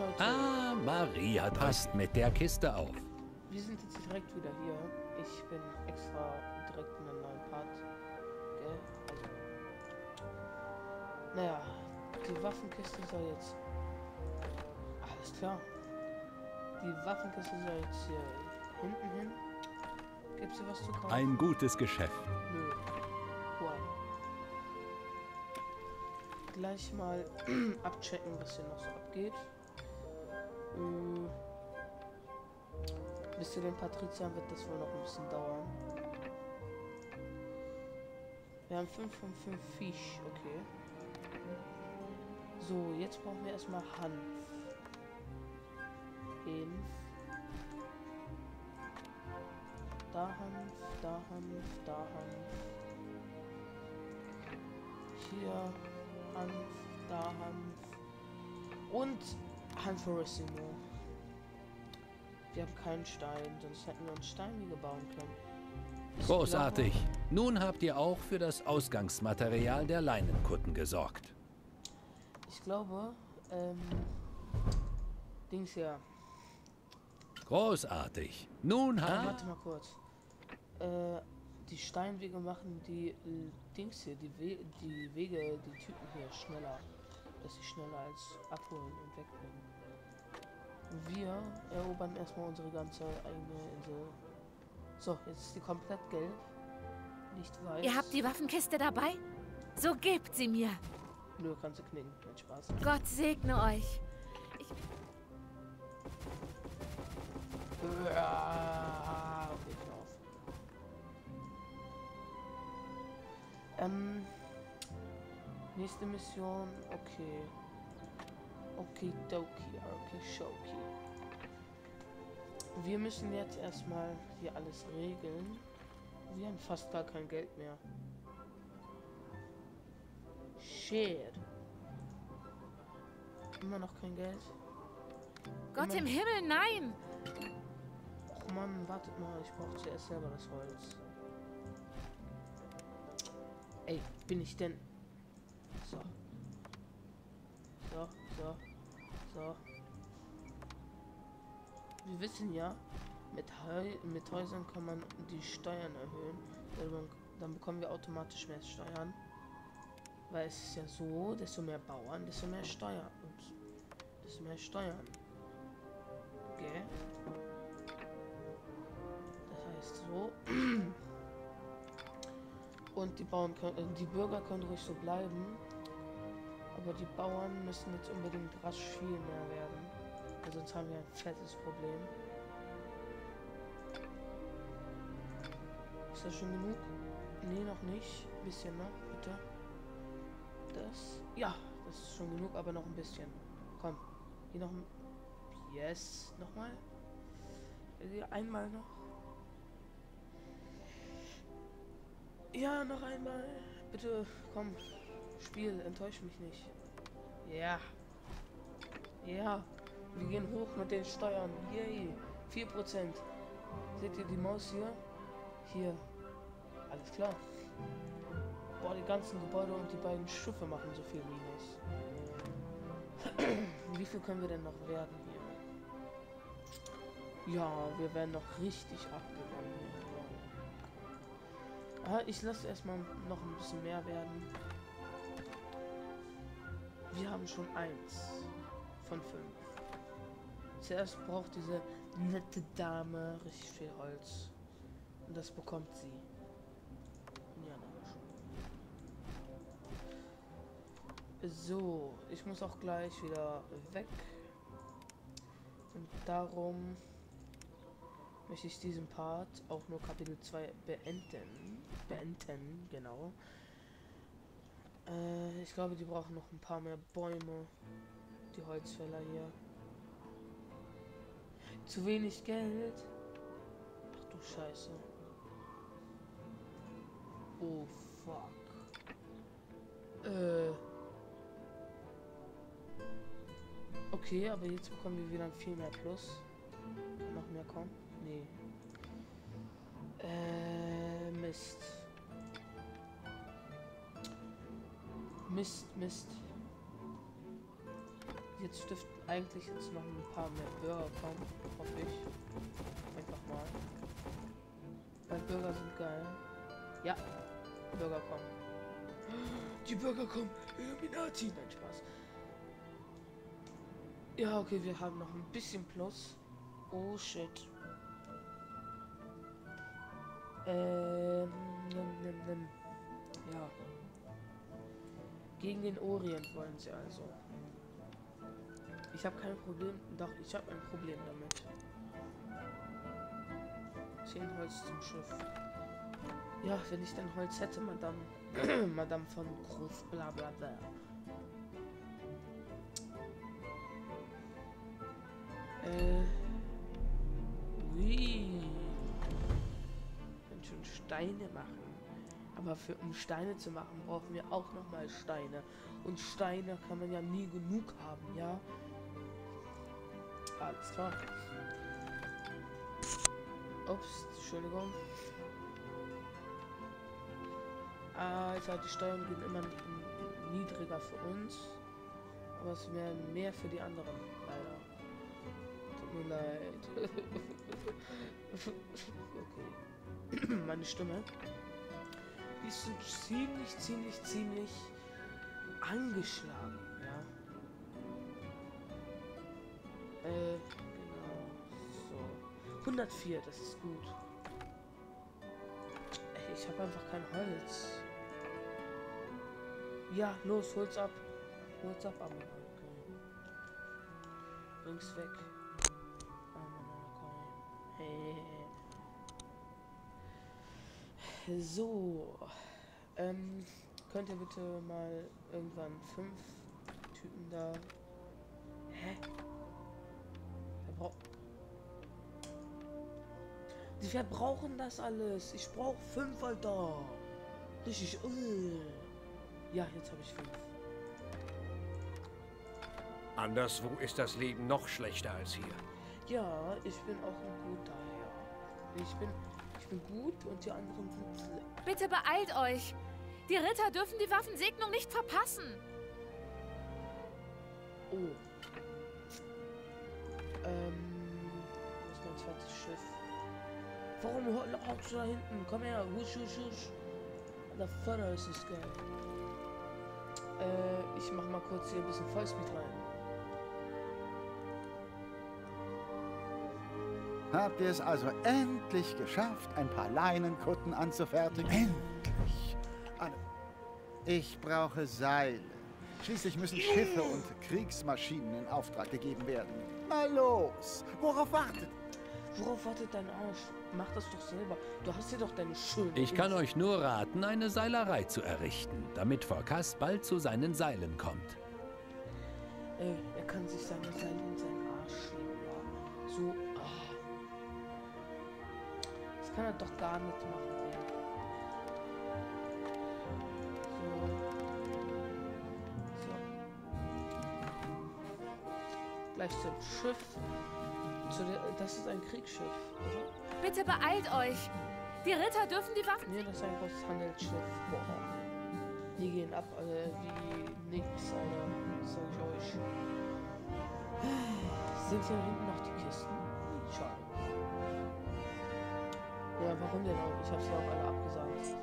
Leute. Ah, Maria passt mit der Kiste auf. Wir sind jetzt direkt wieder hier. Ich bin extra direkt in einem neuen Part. Gell? Also. Naja, die Waffenkiste soll jetzt. Alles klar. Die Waffenkiste soll jetzt hier hinten hin. Gibt's hier was zu kaufen? Ein gutes Geschäft. Nö. Wow. Gleich mal abchecken, was hier noch so abgeht. Bis zu den Patriziern wird das wohl noch ein bisschen dauern. Wir haben 5 von 5 Fisch, okay. So, jetzt brauchen wir erstmal Hanf. Da Hanf, da Hanf, da Hanf. Hier Hanf, da Hanf. Und Hanfurissimo. Wir haben keinen Stein, sonst hätten wir uns Steinwege bauen können. Großartig. Nun habt ihr auch für das Ausgangsmaterial der Leinenkutten gesorgt. Ich glaube, Dings hier. Großartig. Nun Warte mal kurz. Die Steinwege machen die Dings hier, die Wege, die Typen hier schneller. Dass sie schneller als abholen und wegbringen. Wir erobern erstmal unsere ganze eigene Insel. So, jetzt ist die komplett gelb. Nicht weiß. Ihr habt die Waffenkiste dabei? So gebt sie mir. Nö, kannst du knicken. Kein Spaß. Gott segne euch. Okay, hör auf. Nächste Mission, okay. Okidoki, Arkishoki. Wir müssen jetzt erstmal hier alles regeln. Wir haben fast gar kein Geld mehr. Shit. Immer noch kein Geld. Gott im Himmel, nein! Och Mann, wartet mal, ich brauche zuerst selber das Holz. Ey, bin ich denn... So. So. Wir wissen ja, mit Häusern kann man die Steuern erhöhen. Dann bekommen wir automatisch mehr Steuern. Weil es ist ja so, desto mehr Bauern, desto mehr Steuern. Ups. Desto mehr Steuern. Okay. Das heißt so. Und die Bürger können ruhig so bleiben. Aber die Bauern müssen jetzt unbedingt rasch viel mehr werden. Weil sonst haben wir ein fettes Problem. Ist das schon genug? Nee, noch nicht. Ein bisschen noch, bitte. Das. Ja, das ist schon genug, aber noch ein bisschen. Komm. Hier noch ein. Yes. Nochmal. Hier einmal noch. Ja, noch einmal. Bitte, komm. Spiel, enttäusch mich nicht. Ja. Ja. Wir gehen hoch mit den Steuern. Yay. 4%. Seht ihr die Maus hier? Hier. Alles klar. Boah, die ganzen Gebäude und die beiden Schiffe machen so viel Minus. Wie viel können wir denn noch werden hier? Ja, wir werden noch richtig abgegangen. Ah, ich lasse erstmal noch ein bisschen mehr werden. Wir haben schon 1 von 5. Zuerst braucht diese nette Dame richtig viel Holz. Und das bekommt sie. Ja, schon. So, ich muss auch gleich wieder weg. Und darum möchte ich diesen Part auch nur Kapitel 2 beenden, genau. Ich glaube, die brauchen noch ein paar mehr Bäume. Die Holzfäller hier. Zu wenig Geld. Ach du Scheiße. Oh fuck. Okay, aber jetzt bekommen wir wieder viel mehr Plus. Noch mehr kommen? Nee. Mist. Mist. Jetzt dürften eigentlich jetzt noch ein paar mehr Burger kommen, hoffe ich. Einfach mal. Weil Burger sind geil. Ja, Burger kommen. Die Burger kommen. Illuminati. Nein, Spaß. Ja, okay, wir haben noch ein bisschen Plus. Oh, shit. Ja. Gegen den Orient wollen sie also. Ich habe kein Problem. Doch, ich habe ein Problem damit. 10 Holz zum Schiff. Ja, wenn ich dann Holz hätte, Madame. Madame von Groß, bla bla bla. Ui. Können schon Steine machen. Aber um Steine zu machen, brauchen wir auch noch mal Steine. Und Steine kann man ja nie genug haben, ja? Alles klar. Ups, Entschuldigung. Also die Steuern gehen immer niedriger für uns. Aber es wäre mehr für die anderen, leider. Tut mir leid. Okay. Meine Stimme. Die ist ziemlich angeschlagen, ja. Genau. So. 104, das ist gut. Ich habe einfach kein Holz. Ja, los, hol's ab. Hol's ab, aber okay. Bring's weg. Okay. Hey. So. Könnt ihr bitte mal irgendwann 5 Typen da. Hä? Die verbrauchen das alles. Ich brauche 5, Alter. Richtig. Ja, jetzt habe ich 5. Anderswo ist das Leben noch schlechter als hier. Ja, ich bin auch ein guter Herr. Ich bin gut und die anderen sind schlecht. Bitte beeilt euch. Die Ritter dürfen die Waffensegnung nicht verpassen. Oh. Wo ist mein zweites Schiff? Warum hockst du da hinten? Komm her. Husch, husch, husch. Der Vater ist es geil. Ich mach mal kurz hier ein bisschen Vollspeed rein. Habt ihr es also endlich geschafft, ein paar Leinenkutten anzufertigen? Endlich! Ich brauche Seile. Schließlich müssen Schiffe und Kriegsmaschinen in Auftrag gegeben werden. Mal los! Worauf wartet? Worauf wartet dein Arsch? Mach das doch selber. Du hast hier doch deine schöne... Ich kann euch nur raten, eine Seilerei zu errichten, damit Phorkas bald zu seinen Seilen kommt. Er kann sich seine Seile in seinen Arsch schieben, ja. So, das kann er doch gar nicht machen, ey. So. Gleich zum Schiff. Das ist ein Kriegsschiff, oder? Bitte beeilt euch. Die Ritter dürfen die Waffen... Nee, das ist ein großes Handelsschiff. Boah. Die gehen ab, wie nix, Alter. Das sag ich euch. Sind hier hinten noch die Kisten? Schade. Ja, warum denn auch? Ich habe sie auch alle abgesagt.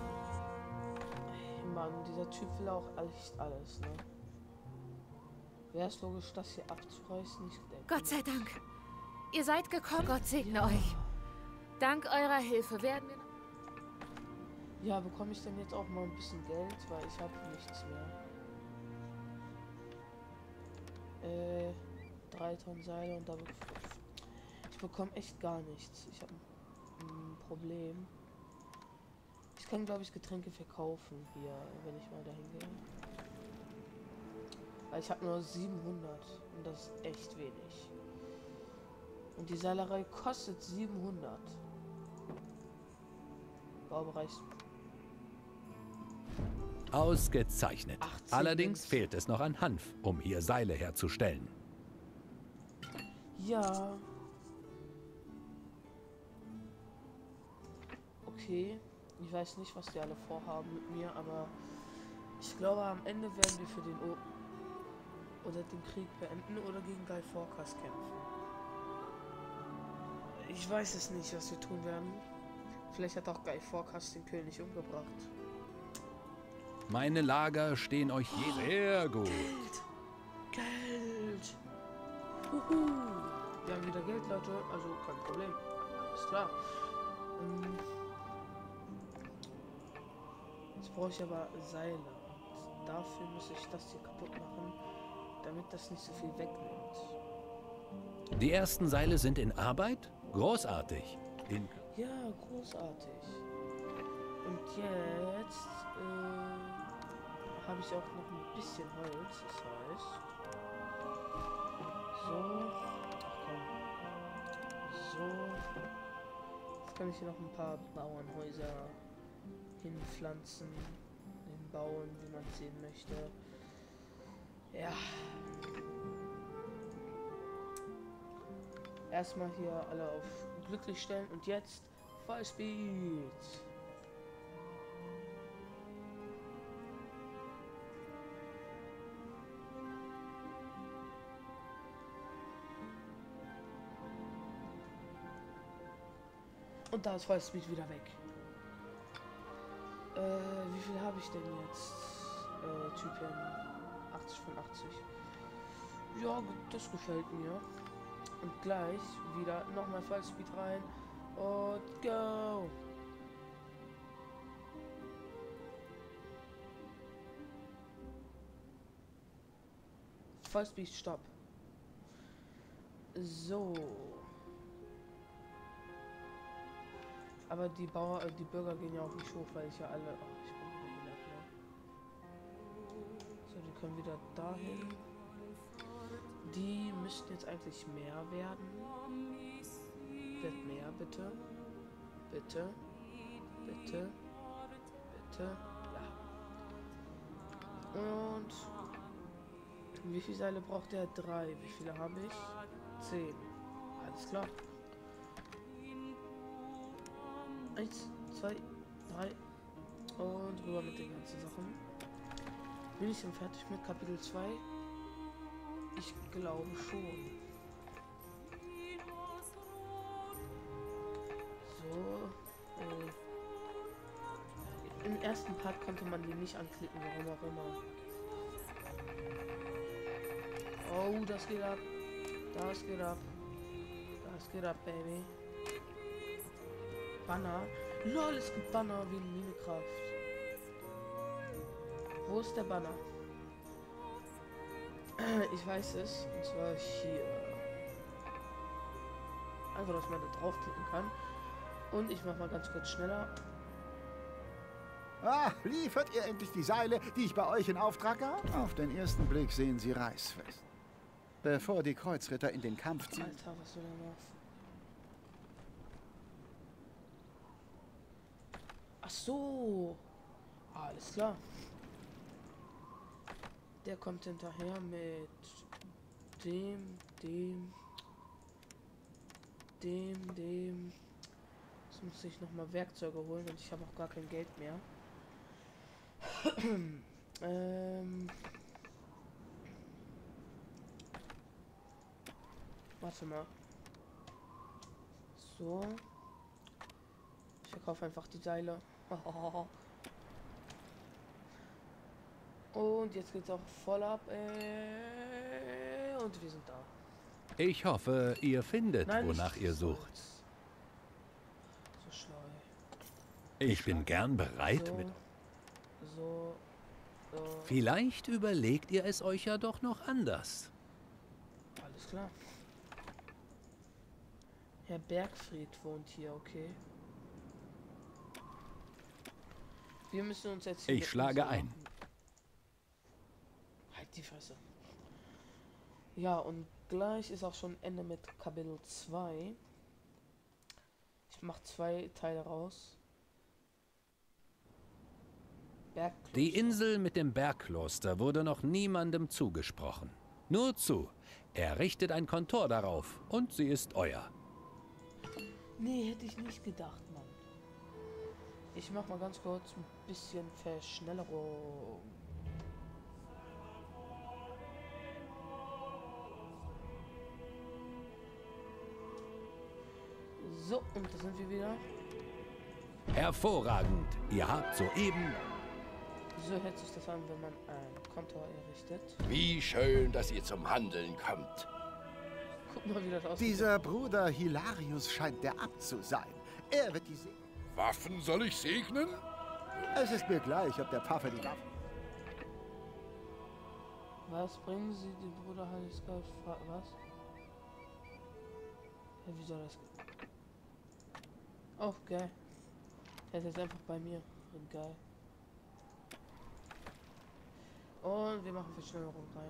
Mann, dieser Typ will auch echt alles, ne? Wäre es logisch, das hier abzureißen? Ich denke. Gott sei Dank. Ihr seid gekommen. Gott segne euch. Dank eurer Hilfe werden wir... Ja, bekomme ich denn jetzt auch mal ein bisschen Geld? Weil ich habe nichts mehr. 3 Tonnen Seile und da ich bekomme echt gar nichts. Ich habe ein Problem. Ich kann, glaube ich, Getränke verkaufen hier, wenn ich mal dahin gehe. Weil ich habe nur 700 und das ist echt wenig. Und die Seilerei kostet 700. Baubereich. Ausgezeichnet. 18 Allerdings Links. fehlt es noch an Hanf, um hier Seile herzustellen. Ja. Okay. Ich weiß nicht, was die alle vorhaben mit mir, aber ich glaube, am Ende werden wir für den oder den Krieg beenden oder gegen Guy Fawkes kämpfen. Ich weiß es nicht, was wir tun werden. Vielleicht hat auch Guy Fawkes den König umgebracht. Meine Lager stehen euch sehr gut. Geld! Huhu. Wir haben wieder Geld, Leute. Also kein Problem. Ist klar. Jetzt brauche ich aber Seile. Und dafür muss ich das hier kaputt machen, damit das nicht so viel wegnimmt. Die ersten Seile sind in Arbeit? Großartig. Ja, großartig. Und jetzt habe ich auch noch ein bisschen Holz. Das heißt... So. Ach komm. So. Jetzt kann ich hier noch ein paar Bauernhäuser hinpflanzen, hinbauen, wie man es sehen möchte. Ja. Erstmal hier alle auf glücklich stellen und jetzt Fallspeed. Und da ist Fallspeed wieder weg. Wie viel habe ich denn jetzt? Typen 80 von 80. Ja, das gefällt mir. Und gleich wieder nochmal Fallspeed rein. Und go! Fallspeed, stopp. So. Aber die Bürger gehen ja auch nicht hoch, weil ich ja alle... Oh, ich bin wieder hier, ne? So, die können wieder dahin. Die müssten jetzt eigentlich mehr werden. Wird mehr, bitte. Bitte. Bitte. Bitte. Ja. Und... Wie viele Seile braucht der? 3. Wie viele habe ich? 10. Alles klar. 1, 2, 3 und rüber mit den ganzen Sachen. Bin ich dann fertig mit Kapitel 2? Ich glaube schon. So. Im ersten Part konnte man die nicht anklicken, warum auch immer. Oh, das geht ab. Das geht ab. Das geht ab, Baby. Banner. Lol, es gibt Banner wie in Minecraft. Wo ist der Banner? Ich weiß es. Und zwar hier. Einfach, dass man da draufklicken kann. Und ich mach mal ganz kurz schneller. Ah, liefert ihr endlich die Seile, die ich bei euch in Auftrag gab? Auf den ersten Blick sehen sie reißfest. Bevor die Kreuzritter in den Kampf ziehen. Alter, was will er noch? Ach so. Alles klar. Der kommt hinterher mit dem. Jetzt muss ich noch mal Werkzeuge holen und ich habe auch gar kein Geld mehr. Warte mal. So. Ich verkaufe einfach die Seile. Und jetzt geht's auch voll ab. Und wir sind da. Ich hoffe, ihr findet, Nein, wonach nicht ihr so. sucht. So schlau. Ich bin gern bereit So. mit... So. Vielleicht überlegt ihr es euch ja doch noch anders. Alles klar. Herr Bergfried wohnt hier, okay. Wir müssen uns jetzt hier Ich schlage Insel ein. machen. Halt die Fresse. Ja, und gleich ist auch schon Ende mit Kapitel 2. Ich mache 2 Teile raus. Bergkloster. Die Insel mit dem Bergkloster wurde noch niemandem zugesprochen. Nur zu. Errichtet ein Kontor darauf und sie ist euer. Nee, hätte ich nicht gedacht, Mann. Ich mach mal ganz kurz ein bisschen Verschnellerung. So, und da sind wir wieder. Hervorragend. Ihr habt soeben... So hört sich das an, wenn man ein Kontor errichtet. Wie schön, dass ihr zum Handeln kommt. Guck mal, wie das aussieht. Dieser Bruder Hilarius scheint der Abt zu sein. Er wird die Waffen soll ich segnen? Es ist mir gleich, ob der Pfaffe die Waffen... Was bringen Sie dem Bruder Heiliggeist? Was? Ja, wie soll das? Oh, geil. Der ist jetzt einfach bei mir. Geil. Und wir machen Verschwörung rein.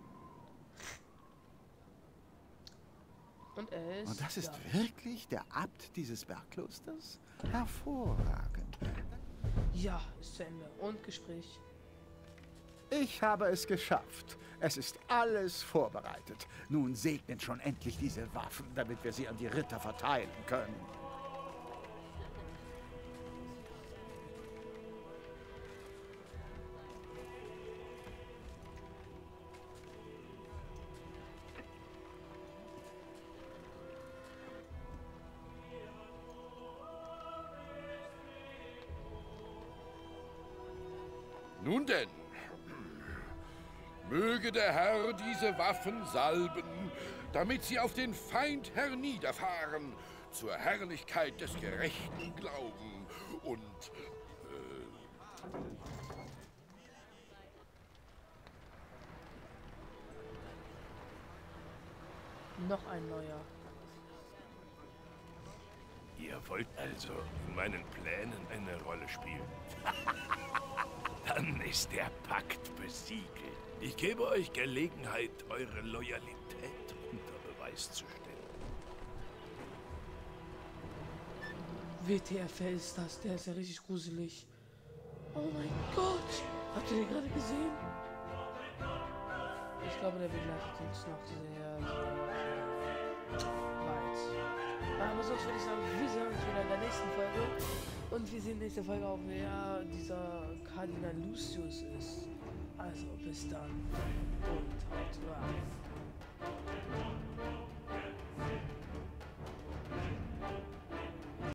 Und er ist... Und das ist da. wirklich der Abt dieses Bergklosters? Hervorragend. Ja, ist zu Ende. Und Gespräch. Ich habe es geschafft. Es ist alles vorbereitet. Nun segnet schon endlich diese Waffen, damit wir sie an die Ritter verteilen können. Nun denn, möge der Herr diese Waffen salben, damit sie auf den Feind herniederfahren, zur Herrlichkeit des gerechten Glauben und... Noch ein neuer. Ihr wollt also in meinen Plänen eine Rolle spielen? Dann ist der Pakt besiegelt. Ich gebe euch Gelegenheit, eure Loyalität unter Beweis zu stellen. WTF ist das? Der ist ja richtig gruselig. Oh mein Gott! Habt ihr den gerade gesehen? Ich glaube, der begleitet uns noch sehr weit. Aber sonst würde ich sagen, wir sehen uns wieder in der nächsten Folge. Und wir sehen in der nächsten Folge auch, wer dieser Kardinal Lucius ist. Also bis dann und haut rein.